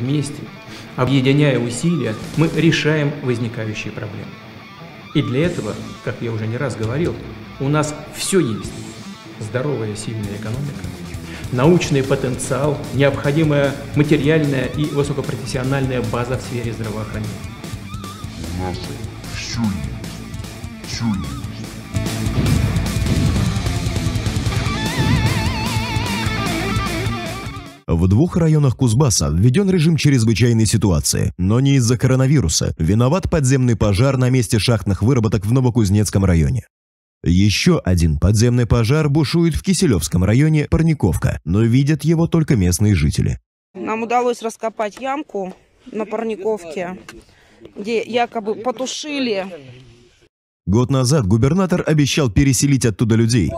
вместе, объединяя усилия, мы решаем возникающие проблемы. И для этого, как я уже не раз говорил, у нас все есть. Здоровая, сильная экономика, научный потенциал, необходимая материальная и высокопрофессиональная база в сфере здравоохранения. У нас все есть. Все есть. В 2 районах Кузбасса введен режим чрезвычайной ситуации, но не из-за коронавируса. Виноват подземный пожар на месте шахтных выработок в Новокузнецком районе. Еще один подземный пожар бушует в Киселевском районе Парниковка, но видят его только местные жители. Нам удалось раскопать ямку на Парниковке, где якобы потушили. Год назад губернатор обещал переселить оттуда людей.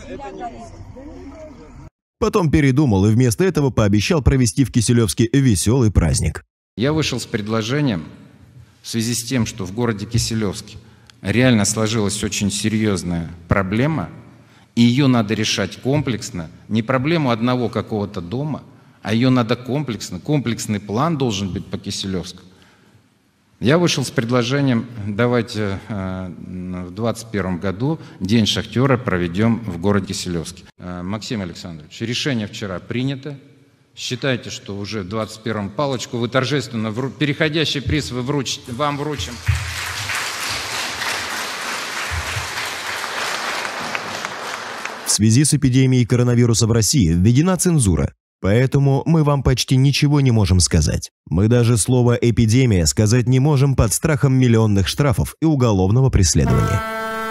Потом передумал и вместо этого пообещал провести в Киселевске веселый праздник. Я вышел с предложением в связи с тем, что в городе Киселевске реально сложилась очень серьезная проблема, и ее надо решать комплексно, не проблему одного какого-то дома, а ее надо комплексно, комплексный план должен быть по Киселевску. Я вышел с предложением, давайте в 2021 году День шахтера проведем в городе Киселевске. Максим Александрович, решение вчера принято. Считайте, что уже в 2021 палочку вы торжественно, переходящий приз вам вручим. В связи с эпидемией коронавируса в России введена цензура. Поэтому мы вам почти ничего не можем сказать. Мы даже слово «эпидемия» сказать не можем под страхом миллионных штрафов и уголовного преследования.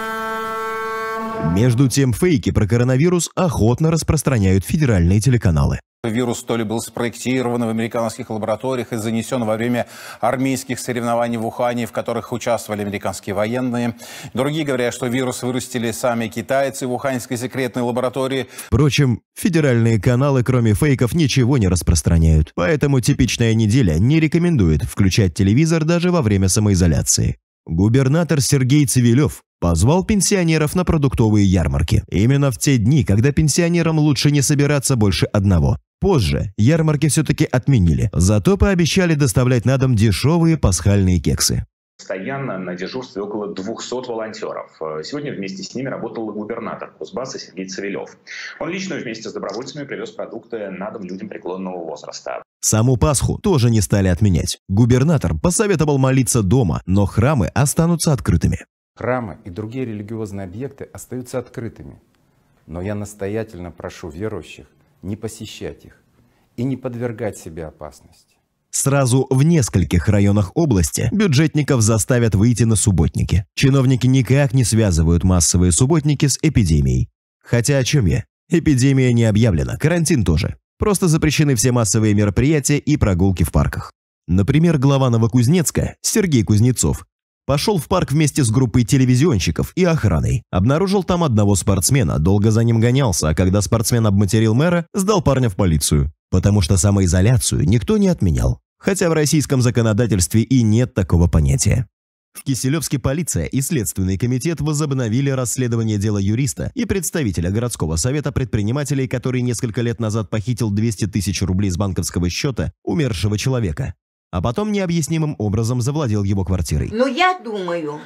Между тем, фейки про коронавирус охотно распространяют федеральные телеканалы. Вирус то ли был спроектирован в американских лабораториях и занесен во время армейских соревнований в Ухане, в которых участвовали американские военные. Другие говорят, что вирус вырастили сами китайцы в уханьской секретной лаборатории. Впрочем, федеральные каналы, кроме фейков, ничего не распространяют. Поэтому типичная неделя не рекомендует включать телевизор даже во время самоизоляции. Губернатор Сергей Цивилев позвал пенсионеров на продуктовые ярмарки. Именно в те дни, когда пенсионерам лучше не собираться больше одного. Позже ярмарки все-таки отменили, зато пообещали доставлять на дом дешевые пасхальные кексы. Постоянно на дежурстве около 200 волонтеров. Сегодня вместе с ними работал губернатор Кузбасса Сергей Цивилев. Он лично вместе с добровольцами привез продукты на дом людям преклонного возраста. Саму Пасху тоже не стали отменять. Губернатор посоветовал молиться дома, но храмы останутся открытыми. Храмы и другие религиозные объекты остаются открытыми. Но я настоятельно прошу верующих не посещать их и не подвергать себя опасности. Сразу в нескольких районах области бюджетников заставят выйти на субботники. Чиновники никак не связывают массовые субботники с эпидемией. Хотя о чем я? Эпидемия не объявлена, карантин тоже. Просто запрещены все массовые мероприятия и прогулки в парках. Например, глава Новокузнецка Сергей Кузнецов пошел в парк вместе с группой телевизионщиков и охраной. Обнаружил там одного спортсмена, долго за ним гонялся, а когда спортсмен обматерил мэра, сдал парня в полицию. Потому что самоизоляцию никто не отменял. Хотя в российском законодательстве и нет такого понятия. В Киселевске полиция и Следственный комитет возобновили расследование дела юриста и представителя городского совета предпринимателей, который несколько лет назад похитил 200 тысяч рублей с банковского счета умершего человека. А потом необъяснимым образом завладел его квартирой. Ну, я думаю,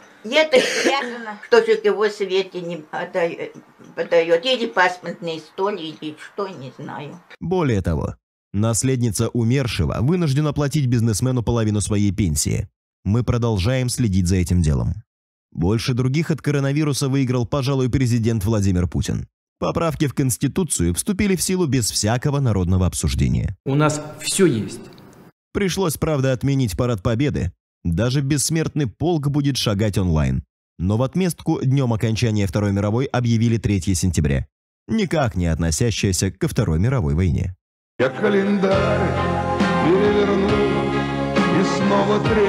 это связано, что же его Свете не подает, или паспортные столи, или что, не знаю. Более того, наследница умершего вынуждена платить бизнесмену половину своей пенсии. Мы продолжаем следить за этим делом. Больше других от коронавируса выиграл, пожалуй, президент Владимир Путин. Поправки в Конституцию вступили в силу без всякого народного обсуждения. У нас все есть. Пришлось, правда, отменить парад Победы. Даже бессмертный полк будет шагать онлайн. Но в отместку днем окончания Второй мировой объявили 3 сентября. Никак не относящееся ко Второй мировой войне. Я календарь переверну, и снова 3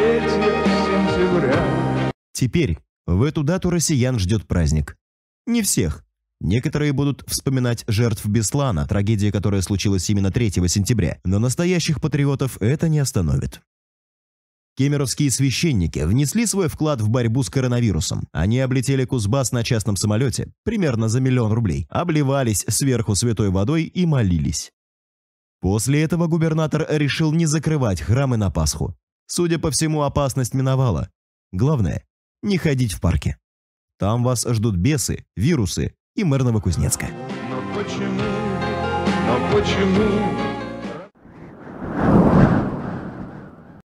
сентября. Теперь в эту дату россиян ждет праздник. Не всех. Некоторые будут вспоминать жертв Беслана, трагедия, которая случилась именно 3 сентября, но настоящих патриотов это не остановит. Кемеровские священники внесли свой вклад в борьбу с коронавирусом. Они облетели Кузбасс на частном самолете, примерно за 1 000 000 рублей, обливались сверху святой водой и молились. После этого губернатор решил не закрывать храмы на Пасху. Судя по всему, опасность миновала. Главное – не ходить в парки. Там вас ждут бесы, вирусы и мэр Новокузнецка. Но почему